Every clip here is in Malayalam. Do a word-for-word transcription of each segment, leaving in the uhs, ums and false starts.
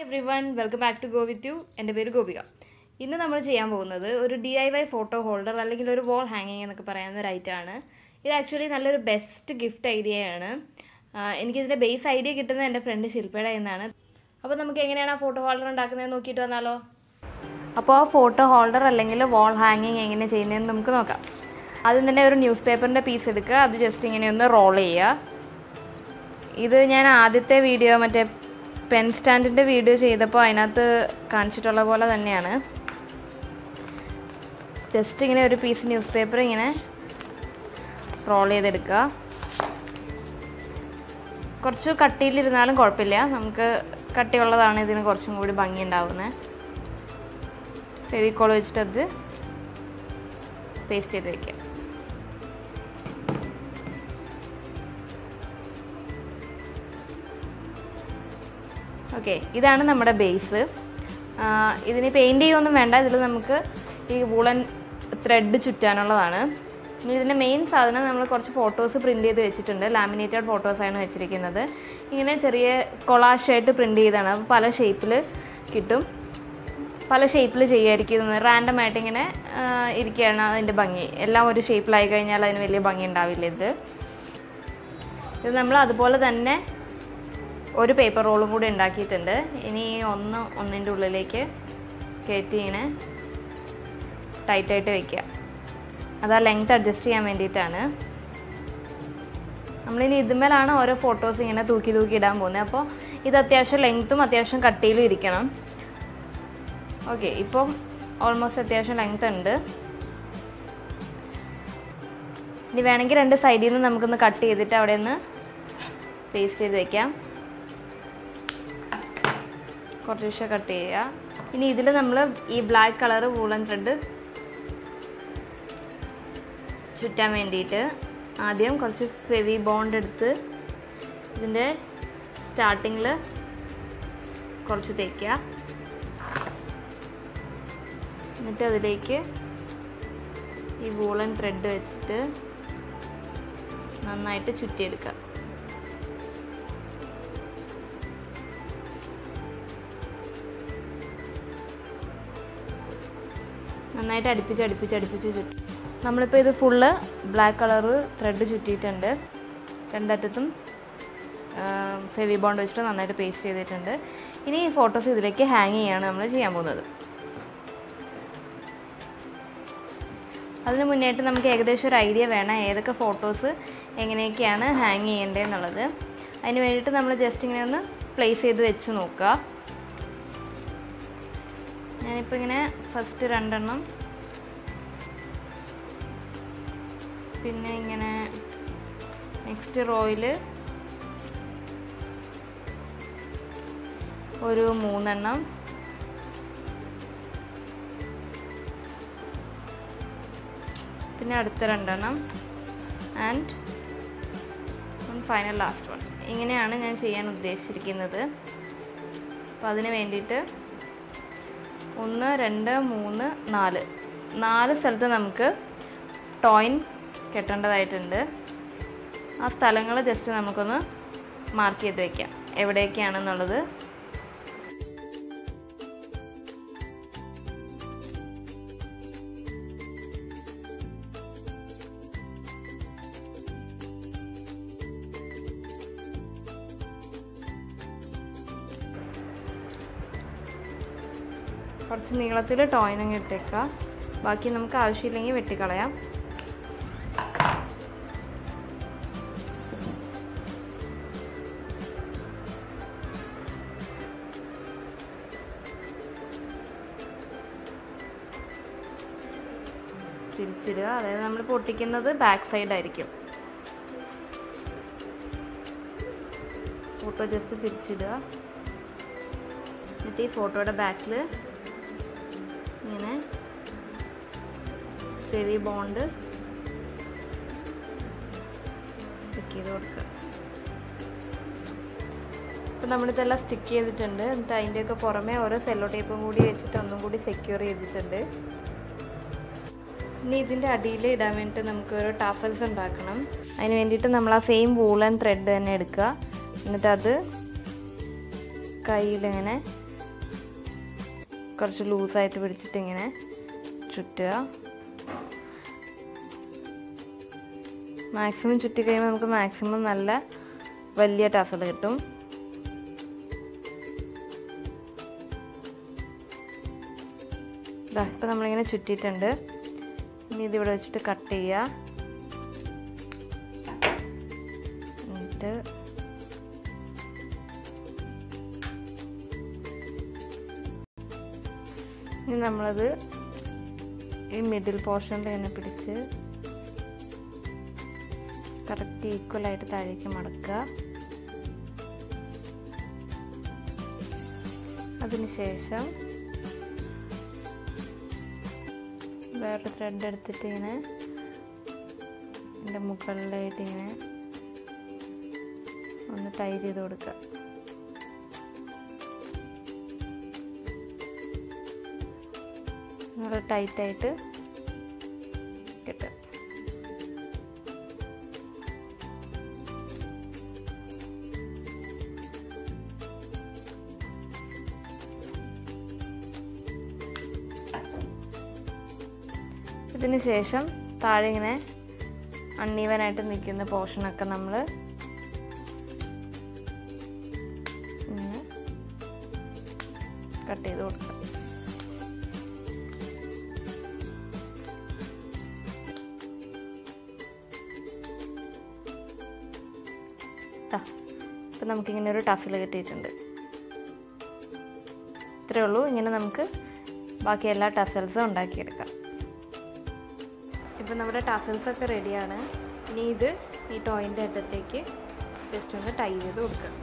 everyone, welcome back to Gowithu. എൻ്റെ പേര് ഗോപിക. ഇന്ന് നമ്മൾ ചെയ്യാൻ പോകുന്നത് ഒരു D I Y photo holder അല്ലെങ്കിൽ ഒരു വാൾ ഹാങ്ങിങ് എന്നൊക്കെ പറയുന്ന ഒരു ഐറ്റമാണ്. ഇത് ആക്ച്വലി നല്ലൊരു ബെസ്റ്റ് ഗിഫ്റ്റ് ഐഡിയയാണ്. എനിക്കിതിൻ്റെ ബേസ് ഐഡിയ കിട്ടുന്നത് എൻ്റെ ഫ്രണ്ട് ശില്പയുടെ നിന്നാണ്. അപ്പോൾ നമുക്ക് എങ്ങനെയാണ് ആ ഫോട്ടോ ഹോൾഡർ ഉണ്ടാക്കുന്നത് നോക്കിയിട്ട് വന്നാലോ. അപ്പോൾ ആ ഫോട്ടോ ഹോൾഡർ അല്ലെങ്കിൽ വാൾ ഹാങ്ങിങ് എങ്ങനെ ചെയ്യുന്നതെന്ന് നമുക്ക് നോക്കാം. ആദ്യം തന്നെ ഒരു ന്യൂസ് പേപ്പറിൻ്റെ പീസ് എടുക്കുക, അത് ജസ്റ്റ് ഇങ്ങനെ ഒന്ന് റോൾ ചെയ്യുക. ഇത് ഞാൻ ആദ്യത്തെ വീഡിയോ മറ്റേ പെൻ സ്റ്റാൻഡിൻ്റെ വീഡിയോ ചെയ്തപ്പോൾ അതിനകത്ത് കാണിച്ചിട്ടുള്ള പോലെ തന്നെയാണ്. ജസ്റ്റ് ഇങ്ങനെ ഒരു പീസ് ന്യൂസ് പേപ്പർ ഇങ്ങനെ റോൾ ചെയ്തെടുക്കുക. കുറച്ച് കട്ടിയിലിരുന്നാലും കുഴപ്പമില്ല, നമുക്ക് കട്ടിയുള്ളതാണ് ഇതിന് കുറച്ചും കൂടി ഭംഗി ഉണ്ടാവുന്നത്. ഫെവിക്കോൾ വെച്ചിട്ട് അത് പേസ്റ്റ് ചെയ്ത് വയ്ക്കുക. ഓക്കെ, ഇതാണ് നമ്മുടെ ബേസ്. ഇതിന് പെയിൻറ്റ് ചെയ്യുമൊന്നും വേണ്ട, ഇതിൽ നമുക്ക് ഈ വൂളൻ ത്രെഡ് ചുറ്റാനുള്ളതാണ്. ഇനി ഇതിൻ്റെ മെയിൻ സാധനം നമ്മൾ കുറച്ച് ഫോട്ടോസ് പ്രിൻറ്റ് ചെയ്ത് വെച്ചിട്ടുണ്ട്. ലാമിനേറ്റഡ് ഫോട്ടോസാണ് വെച്ചിരിക്കുന്നത്. ഇങ്ങനെ ചെറിയ കൊളാഷായിട്ട് പ്രിൻറ്റ് ചെയ്താണ്. അപ്പോൾ പല ഷേപ്പിൽ കിട്ടും, പല ഷേപ്പിൽ ചെയ്യാതിരിക്കുന്നത്. റാൻഡമായിട്ട് ഇങ്ങനെ ഇരിക്കുകയാണ് അതിൻ്റെ ഭംഗി. എല്ലാം ഒരു ഷേപ്പിലായി കഴിഞ്ഞാൽ അതിന് വലിയ ഭംഗി ഉണ്ടാവില്ല. ഇത് ഇത് നമ്മൾ അതുപോലെ തന്നെ ഒരു പേപ്പർ റോളും കൂടി ഉണ്ടാക്കിയിട്ടുണ്ട്. ഇനി ഒന്ന് ഒന്നിൻ്റെ ഉള്ളിലേക്ക് കയറ്റി ഇങ്ങനെ ടൈറ്റായിട്ട് വയ്ക്കുക. അത് ആ ലെങ്ത് അഡ്ജസ്റ്റ് ചെയ്യാൻ വേണ്ടിയിട്ടാണ്. നമ്മളിനി ഇതുമേലാണ് ഓരോ ഫോട്ടോസ് ഇങ്ങനെ തൂക്കി തൂക്കി ഇടാൻ പോകുന്നത്. അപ്പോൾ ഇത് അത്യാവശ്യം ലെങ്ത്തും അത്യാവശ്യം കട്ടിയിലും ഇരിക്കണം. ഓക്കെ, ഇപ്പം ഓൾമോസ്റ്റ് അത്യാവശ്യം ലെങ്ത് ഉണ്ട്. ഇനി വേണമെങ്കിൽ രണ്ട് സൈഡിൽ നിന്ന് നമുക്കൊന്ന് കട്ട് ചെയ്തിട്ട് അവിടെ നിന്ന് പേസ്റ്റ് ചെയ്ത് വയ്ക്കാം. കുറച്ച് ദിവസം കട്ട് ചെയ്യുക. ഇനി ഇതിൽ നമ്മൾ ഈ ബ്ലാക്ക് കളർ വൂളൻ ത്രെഡ് ചുറ്റാൻ വേണ്ടിയിട്ട് ആദ്യം കുറച്ച് ഫെവി ബോണ്ട് എടുത്ത് ഇതിൻ്റെ സ്റ്റാർട്ടിങ്ങിൽ കുറച്ച് തേക്കുക. എന്നിട്ട് അതിലേക്ക് ഈ വൂളൻ ത്രെഡ് വെച്ചിട്ട് നന്നായിട്ട് ചുറ്റിയെടുക്കുക. നന്നായിട്ട് അടുപ്പിച്ച് അടുപ്പിച്ച് അടുപ്പിച്ച് ചുറ്റും. നമ്മളിപ്പോൾ ഇത് ഫുള്ള് ബ്ലാക്ക് കളറ് ത്രെഡ് ചുറ്റിയിട്ടുണ്ട്. രണ്ടറ്റത്തും ഫെവി ബോണ്ട് വെച്ചിട്ട് നന്നായിട്ട് പേസ്റ്റ് ചെയ്തിട്ടുണ്ട്. ഇനി ഈ ഫോട്ടോസ് ഇതിലേക്ക് ഹാങ് ചെയ്യാണ് നമ്മൾ ചെയ്യാൻ പോകുന്നത്. അതിന് മുന്നേയായിട്ട് നമുക്ക് ഏകദേശം ഒരു ഐഡിയ വേണം ഏതൊക്കെ ഫോട്ടോസ് എങ്ങനെയൊക്കെയാണ് ഹാങ് ചെയ്യേണ്ടതെന്നുള്ളത്. അതിന് വേണ്ടിയിട്ട് നമ്മൾ ജസ്റ്റ് ഇങ്ങനെ ഒന്ന് പ്ലേസ് ചെയ്ത് വെച്ച് നോക്കുക. ഞാനിപ്പോൾ ഇങ്ങനെ ഫസ്റ്റ് രണ്ടെണ്ണം, പിന്നെ ഇങ്ങനെ നെക്സ്റ്റ് റോയിൽ ഒരു മൂന്നെണ്ണം, പിന്നെ അടുത്ത രണ്ടെണ്ണം ആൻഡ് ഫൈനൽ ലാസ്റ്റ് വൺ. ഇങ്ങനെയാണ് ഞാൻ ചെയ്യാൻ ഉദ്ദേശിച്ചിരിക്കുന്നത്. അപ്പോൾ അതിന് വേണ്ടിയിട്ട് ഒന്ന് രണ്ട് മൂന്ന് നാല് നാല് സ്ഥലത്ത് നമുക്ക് ടോയിൻ കെട്ടേണ്ടതായിട്ടുണ്ട്. ആ സ്ഥലങ്ങൾ ജസ്റ്റ് നമുക്കൊന്ന് മാർക്ക് ചെയ്ത് വയ്ക്കാം എവിടെയൊക്കെയാണെന്നുള്ളത്. കുറച്ച് നീളത്തിൽ ടോയിനങ്ങ് ഇട്ടേക്കുക. ബാക്കി നമുക്ക് ആവശ്യമില്ലെങ്കിൽ വെട്ടിക്കളയാം. തിരിച്ചിടുക, അതായത് നമ്മൾ പൊട്ടിക്കുന്നത് ബാക്ക് സൈഡ് ആയിരിക്കും. ഫോട്ടോ ജസ്റ്റ് തിരിച്ചിടുക. എന്നിട്ട് ഈ ഫോട്ടോയുടെ ബാക്കിൽ ഇങ്ങനെ ഫെവി ബോണ്ട് സ്റ്റിക്ക് ചെയ്ത് കൊടുക്കുക. അപ്പോൾ നമ്മളിതെല്ലാം സ്റ്റിക്ക് ചെയ്തിട്ടുണ്ട്. എന്നിട്ട് അതിൻ്റെയൊക്കെ പുറമെ ഓരോ സെല്ലോ ടേപ്പും കൂടി വെച്ചിട്ട് ഒന്നും കൂടി സെക്യൂർ ചെയ്തിട്ടുണ്ട്. ഇനി ഇതിൻ്റെ അടിയിൽ ഇടാൻ വേണ്ടിയിട്ട് നമുക്ക് ഒരു ടാസൽസ് ഉണ്ടാക്കണം. അതിന് വേണ്ടിയിട്ട് നമ്മൾ ആ സെയിം വൂളൻ ത്രെഡ് തന്നെ എടുക്കുക. എന്നിട്ട് അത് കയ്യിലിങ്ങനെ കുറച്ച് ലൂസായിട്ട് പിടിച്ചിട്ട് ഇങ്ങനെ ചുറ്റുക. മാക്സിമം ചുറ്റി കഴിയുമ്പോൾ നമുക്ക് മാക്സിമം നല്ല വലിയ ടസൽ കിട്ടും. ഇതാ ഇപ്പോൾ നമ്മളിങ്ങനെ ചുറ്റിയിട്ടുണ്ട്. ഇനി ഇതിവിടെ വെച്ചിട്ട് കട്ട് ചെയ്യുക. എന്നിട്ട് ഇനി നമ്മളത് ഈ മിഡിൽ പോർഷനിൽ തന്നെ പിടിച്ച് കറക്റ്റ് ഈക്വലായിട്ട് താഴേക്ക് മടക്കുക. അതിനുശേഷം വേറെ ത്രെഡ് എടുത്തിട്ട് ഇങ്ങനെ ഇതിൻ്റെ മുകളിലായിട്ട് ഇങ്ങനെ ഒന്ന് ടൈ ചെയ്ത് കൊടുക്കുക. നല്ല ടൈറ്റായിട്ട് കിട്ടും. ഇതിന് ശേഷം താഴെ ഇങ്ങനെ അൺഈവനായിട്ട് നിൽക്കുന്ന പോർഷനൊക്കെ നമ്മൾ ഇങ്ങനെ കട്ട് ചെയ്ത് കൊടുക്കുക. ഇപ്പം നമുക്കിങ്ങനെ ഒരു ടസൽ കിട്ടിയിട്ടുണ്ട്. ഇത്രയേ ഉള്ളൂ. ഇങ്ങനെ നമുക്ക് ബാക്കി എല്ലാ ടസൽസും ഉണ്ടാക്കിയെടുക്കാം. ഇപ്പം നമ്മുടെ ടസൽസൊക്കെ റെഡിയാണ്. ഇനി ഇത് ഈ ടോയിൻ്റെ അറ്റത്തേക്ക് ജസ്റ്റ് ഒന്ന് ടൈ ചെയ്ത് കൊടുക്കുക.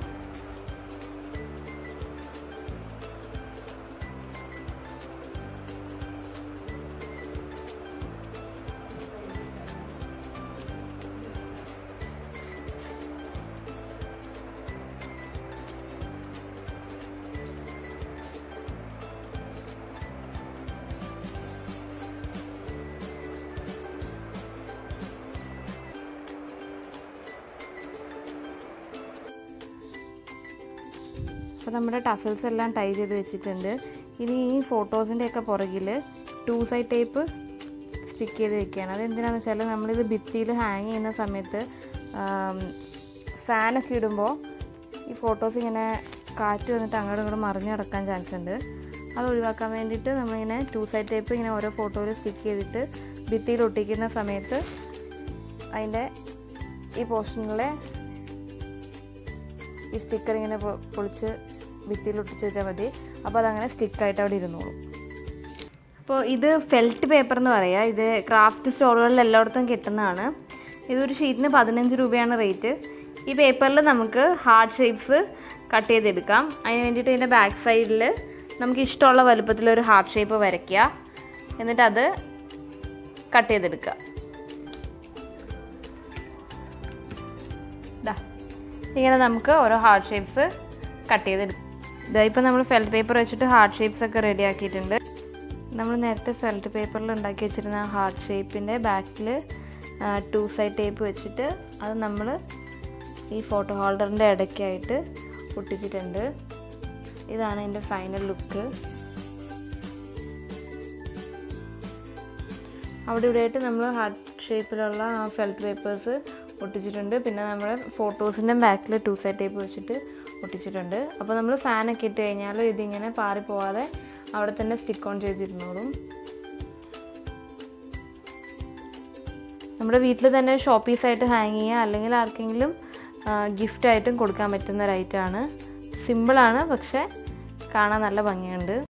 അപ്പോൾ നമ്മുടെ ടസൽസ് എല്ലാം ടൈ ചെയ്ത് വെച്ചിട്ടുണ്ട്. ഇനി ഈ ഫോട്ടോസിൻ്റെയൊക്കെ പുറകിൽ ടു സൈഡ് ടേപ്പ് സ്റ്റിക്ക് ചെയ്ത് വെക്കുകയാണ്. അതെന്തിനാണെന്ന് വെച്ചാൽ നമ്മളിത് ഭിത്തിയിൽ ഹാങ് ചെയ്യുന്ന സമയത്ത് ഫാനൊക്കെ ഇടുമ്പോൾ ഈ ഫോട്ടോസ് ഇങ്ങനെ കാറ്റ് വന്നിട്ട് അങ്ങോട്ടും ഇങ്ങോട്ടും മറിഞ്ഞ് കിടക്കാൻ ചാൻസ് ഉണ്ട്. അത് ഒഴിവാക്കാൻ വേണ്ടിയിട്ട് നമ്മളിങ്ങനെ ടു സൈഡ് ടേപ്പ് ഇങ്ങനെ ഓരോ ഫോട്ടോയിൽ സ്റ്റിക്ക് ചെയ്തിട്ട് ഭിത്തിയിൽ ഒട്ടിക്കുന്ന സമയത്ത് അതിൻ്റെ ഈ പോർഷനിലെ ഈ സ്റ്റിക്കർ ഇങ്ങനെ പൊളിച്ച് ഭിത്തിയിൽ ഒട്ടിച്ച് വെച്ചാൽ മതി. അപ്പോൾ അതങ്ങനെ സ്റ്റിക്കായിട്ട് അവിടെ ഇരുന്നോളും. അപ്പോൾ ഇത് ഫെൽറ്റ് പേപ്പർ എന്ന് പറയുക. ഇത് ക്രാഫ്റ്റ് സ്റ്റോറുകളിൽ എല്ലായിടത്തും കിട്ടുന്നതാണ്. ഇതൊരു ഷീറ്റിന് പതിനഞ്ച് രൂപയാണ് റേറ്റ്. ഈ പേപ്പറിൽ നമുക്ക് ഹാർട്ട് ഷേപ്സ് കട്ട് ചെയ്തെടുക്കാം. അതിന് വേണ്ടിയിട്ട് ഇതിൻ്റെ ബാക്ക് സൈഡിൽ നമുക്ക് ഇഷ്ടമുള്ള വലുപ്പത്തിലൊരു ഹാർട്ട് ഷേപ്പ് വരയ്ക്കുക. എന്നിട്ട് അത് കട്ട് ചെയ്തെടുക്കുക. ഇതാ ഇങ്ങനെ നമുക്ക് ഓരോ ഹാർട്ട് ഷേപ്സ് കട്ട് ചെയ്തെടുക്കാം. ഇതാ ഇപ്പോൾ നമ്മൾ ഫെൽറ്റ് പേപ്പർ വെച്ചിട്ട് ഹാർട്ട് ഷേപ്സ് ഒക്കെ റെഡി ആക്കിയിട്ടുണ്ട്. നമ്മൾ നേരത്തെ ഫെൽറ്റ് പേപ്പറിൽ ഉണ്ടാക്കി വെച്ചിരുന്ന ഹാർട്ട് ഷേപ്പിൻ്റെ ബാക്കിൽ ടു സൈഡ് ടേപ്പ് വെച്ചിട്ട് അത് നമ്മൾ ഈ ഫോട്ടോ ഹോൾഡറിൻ്റെ ഇടയ്ക്കായിട്ട് ഒട്ടിച്ചിട്ടുണ്ട്. ഇതാണ് ഇതിൻ്റെ ഫൈനൽ ലുക്ക്. അവിടെ ഇവിടെയായിട്ട് നമ്മൾ ഹാർട്ട് ഷേപ്പിലുള്ള ആ ഫെൽറ്റ് പേപ്പേഴ്സ് ഒട്ടിച്ചിട്ടുണ്ട്. പിന്നെ നമ്മൾ ഫോട്ടോസിൻ്റെ ബാക്കിൽ ടു സൈഡ് ടേപ്പ് വെച്ചിട്ട് ഒട്ടിച്ചിട്ടുണ്ട്. അപ്പോൾ നമ്മൾ ഫാനൊക്കെ ഇട്ട് കഴിഞ്ഞാലും ഇതിങ്ങനെ പാറിപ്പോവാതെ അവിടെ തന്നെ സ്റ്റിക്ക് ഓൺ ചെയ്തിരുന്നോളും. നമ്മുടെ വീട്ടിൽ തന്നെ ഷോ പീസായിട്ട് ഹാങ് ചെയ്യുക, അല്ലെങ്കിൽ ആർക്കെങ്കിലും ഗിഫ്റ്റായിട്ടും കൊടുക്കാൻ പറ്റുന്ന ഒരു ഐറ്റമാണ്. സിമ്പിളാണ്, പക്ഷേ കാണാൻ നല്ല ഭംഗിയുണ്ട്.